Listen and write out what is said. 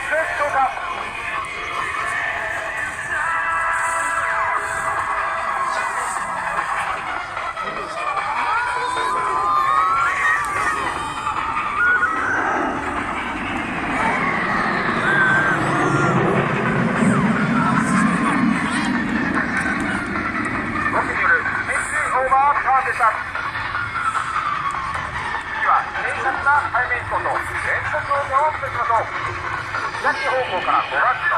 セーフ消化。動きによる潜水オーバーターンでした。次は正確な背面飛行と連続を目を目指しましょう。東方向から5月の